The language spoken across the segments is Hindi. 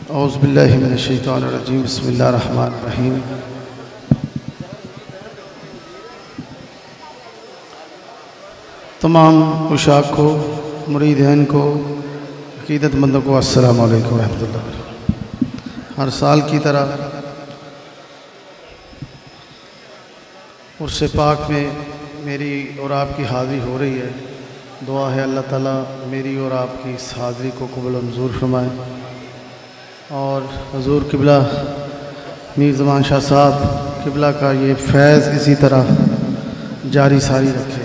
औज़ुबिल्लाहि मिनश्शैतानिर्रजीम बिस्मिल्लाहिर्रहमानिर्रहीम। तमाम उशाक को, मुरीदीन को, अक़ीदतमंदों को अस्सलामु अलैकुम रहमतुल्लाह। हर साल की तरह उर्स पाक में मेरी और आपकी हाज़िरी हो रही है। दुआ है अल्लाह ताला मेरी और आपकी इस हाज़िरी को कबूल मंजूर फरमाए और हुज़ूर किबला मीर ज़मान शाह साहब किबला का ये फैज़ इसी तरह जारी सारी रखे।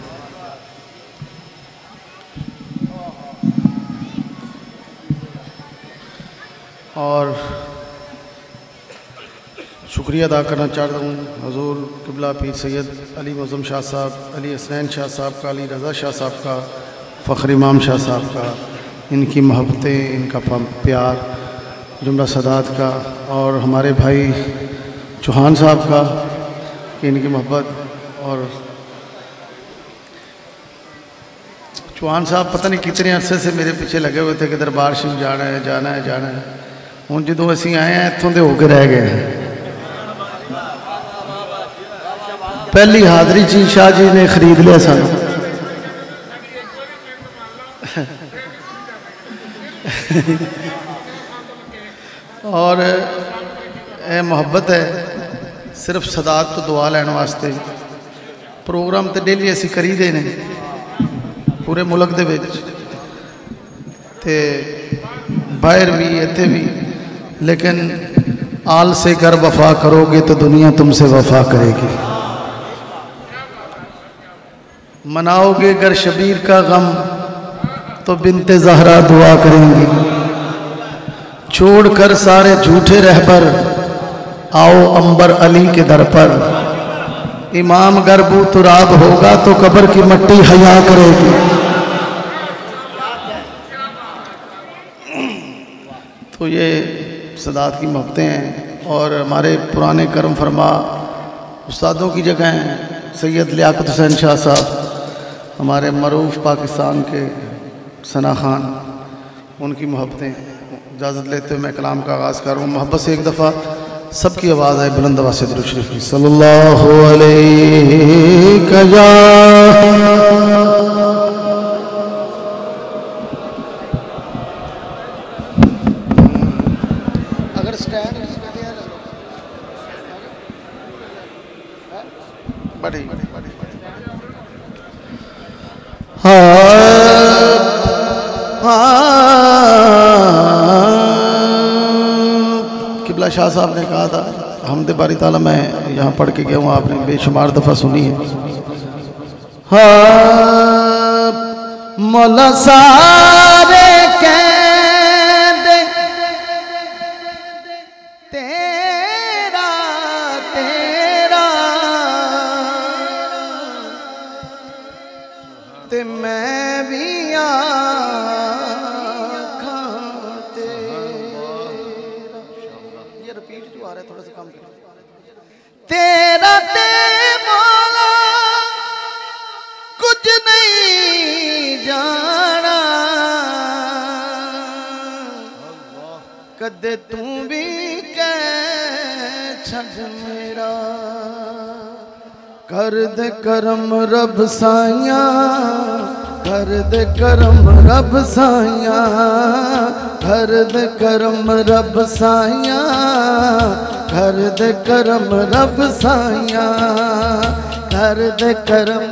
और शुक्रिया अदा करना चाहता हूँ हुज़ूर किबला पीर सैयद अली मुअज़्ज़म शाह साहब, अली हसनैन शाह साहब का, अली रज़ा शाह साहब का, फ़ख्र इमाम शाह साहब का, इनकी मोहब्बतें, इनका प्यार, जुमला सदात का, और हमारे भाई चौहान साहब का कि इनकी मोहब्बत। और चौहान साहब पता नहीं कितने अरसे से मेरे पीछे लगे हुए थे कि दरबार शरीफ जाना है जाना है जाना है। हूँ जो असी आए हैं इतों के होकर रह गए हैं। पहली हाज़री ची शाह जी ने खरीद लिया सन। और यह मोहब्बत है सिर्फ सदात तो दुआ लैन वास्ते। प्रोग्राम तो डेली असी करी दे ने पूरे मुल्क दे विच ते बाहर भी इत्थे भी, लेकिन आल से कर वफा करोगे तो दुनिया तुमसे वफा करेगी। मनाओगे गर शबीर का गम तो बिनते ज़हरा दुआ करेंगी। छोड़कर सारे झूठे रहबर आओ अंबर अली के दर पर। इमाम गरबू तुराब होगा तो कब्र की मट्टी हया करेगी। तो ये सदात की मोहब्बतें हैं और हमारे पुराने करम फरमा उस्तादों की जगह हैं। सैयद लियाकत हुसैन शाह साहब हमारे मरूफ पाकिस्तान के सना खान, उनकी मोहब्बतें। इजाज़त लेते हुए मैं कलाम का आगाज़ कर रहा हूँ। मोहब्बत से एक दफ़ा सबकी आवाज़ आए बुलंद आवाज़ से दुरूद शरीफ की। सल्लल्लाहु अलैहि या अगर स्टैंड बड़ी बड़ी बड़ी किबला शाह साहब ने कहा था हमदे बारी ताला, मैं यहाँ पढ़ के गया हूँ, आपने बेशुमार दफ़ा सुनी है। हाँ मौला सारे कैद तेरा तेरा ते मैं भी तेरा ते मौला कुछ नहीं जाना, कदे तू भी कह छज मेरा। कर दे करम रब साइया, कर दे करम रब साइया, कर दे करम रब साइया, कर दे करम रब साइया, कर दे करम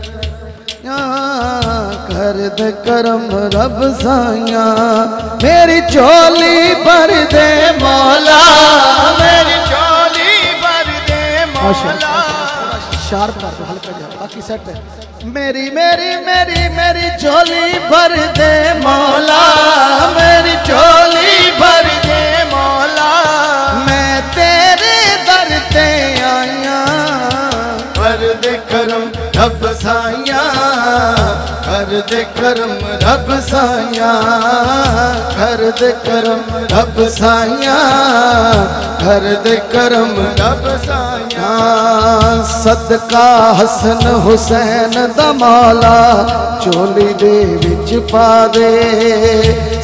कर दे करम रब साइया। मेरी चोली भर दे मौला, मेरी चोली भर दे मौला। शार्प कर दो हल्का जा, बाकी सेट है। मेरी मेरी मेरी मेरी चोली भर दे मौला, मेरी चोली भर दे मौला। मैं तेरे दर ते आया, कर दे करम रब साइया, कर दे करम रब साइया, कर दे करम रब साइया, कर दे करम रब साइया। सदका हसन हुसैन दा मौला चोली दे विच पा दे,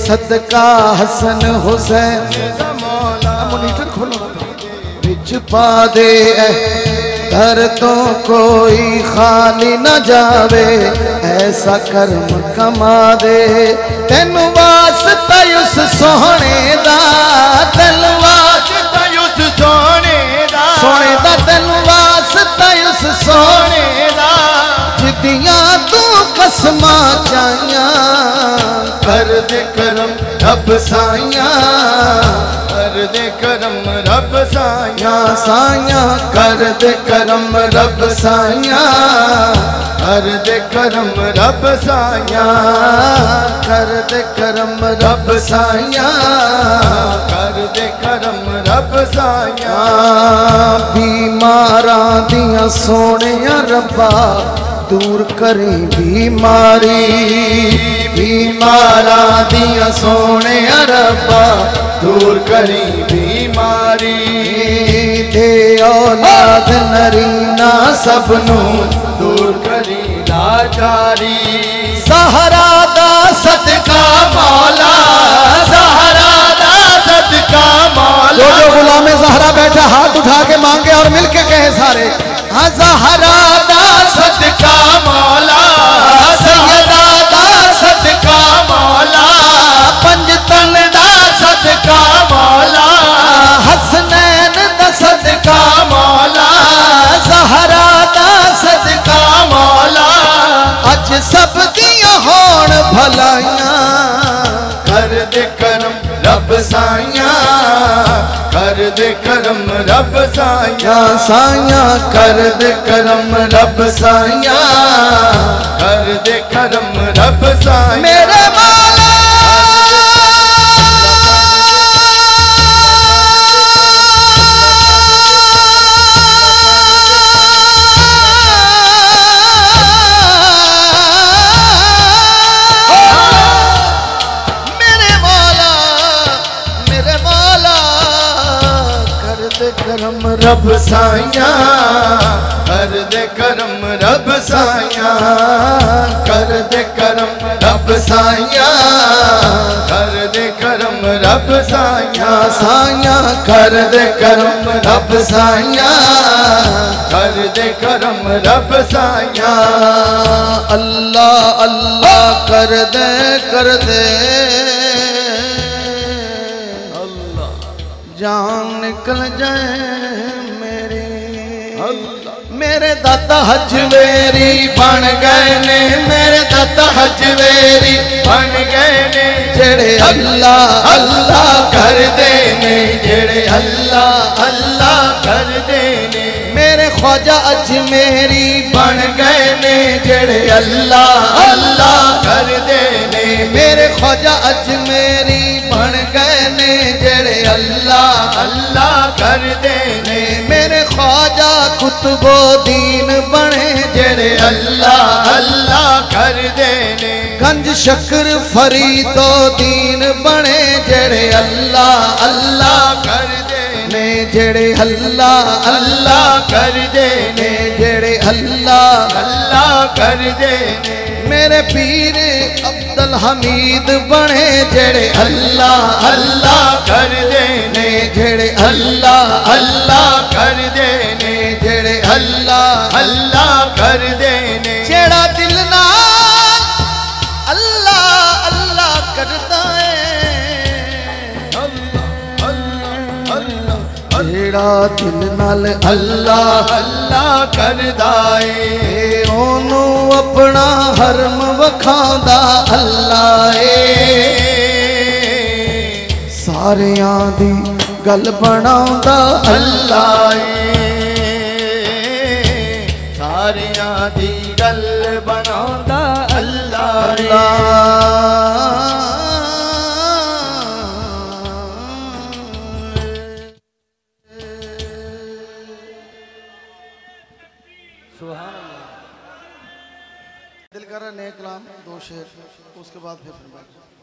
सदका हसन हुसैन मोनीटर खोलो बिच पा दे घर तो कोई खाली न जावे ऐसा कर्म कमा दे तेन वास्ता उस सोहने दा दिल वास्ता उस सोहने दा तेन वास्ता उस सोहने दा जिदियां तू कसमां चाइयां कर दे करम रब साइयां कर दे करम रब साइयां साइयां कर दे करम रब साइयां कर दे करम रब साइयां कर दे करम रब साइयां कर दे करम रब साइयां बीमारां दियां सोहणिया रब्बा दूर करी बीमारी बीमारां दियां सोहणिया रब्बा दूर करी बीमारी दे औलाद नरीना सबनू दूर करी लाचारी सहरा दा सदका मौला सहरा दा सदका मौला जो गुलामे ज़हरा बैठा हाथ उठा के मांगे और मिलके कहे सारे हाँ ज़हरा दा सदका मौला सैयदा दा सदका मौला पंजतन दा सदका मौला हसनैन दा सदका मौला ज़हरा दा सदका मौला अज सब दियां होण भलाइयां कर दे करम रब साइयां कर दे करम रब साइयां साइयां कर दे करम रब साइयां कर दे करम रब साइयां मेरे मौला करम रब साइयां कर दे करम रब साइयां कर दे करम रब साइयां कर दे करम रब साइयां साइयां कर दे करम रब साइयां कर दे करम रब साइयां अल्लाह अल्लाह कर दे जान निकल जाए मेरे दाता हजवेरी बन गए ने मेरे दाता हजवेरी बन गए ने जेड़े अल्लाह अल्लाह कर दे ने जेड़े अल्लाह अल्लाह कर दे ने मेरे ख्वाजा अजमेरी बन गए ने जेड़े अल्लाह अल्लाह कर दे ने मेरे ख्वाजा अजमेरी बन गए ने जेड़े अल्लाह अल्लाह कर दे ने मेरे ख्वाजा कुतुबो दीन बने जेड़े अल्लाह अल्लाह कर दे ने गंज शक्र फरीदो दीन बने जेड़े अल्लाह अल्लाह कर दे ने जेड़े अल्लाह अल्लाह कर दे ने जेड़े अल्लाह अल्लाह कर दे ने मेरे पीर अब्दुल हमीद बने जेड़े अल्लाह अल्लाह कर दे ने जेड़े अल्लाह अल्लाह कर दे ने जेड़े अल्लाह अल्लाह कर दे ने जेड़ा दिल नाल अल्लाह अल्लाह करदा जेड़ा दिल नाल अल्लाह अल्लाह करदा ए ओनू अपना हरम वखांदा अल्लाह सारियां दी गल बनाउंदा अल्लाह सारियां दी गल बनाउंदा अल्लाह दिल कर रहा नए कलाम दो शेर उसके बाद फिर